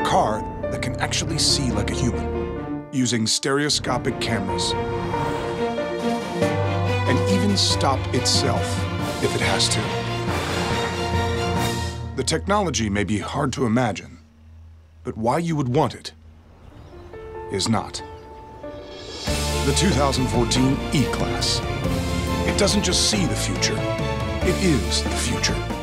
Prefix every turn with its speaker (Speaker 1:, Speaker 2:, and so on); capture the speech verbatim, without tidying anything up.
Speaker 1: car that can actually see like a human, using stereoscopic cameras, and even stop itself if it has to. The technology may be hard to imagine, but why you would want it is not. The two thousand fourteen E-Class. It doesn't just see the future, it is the future.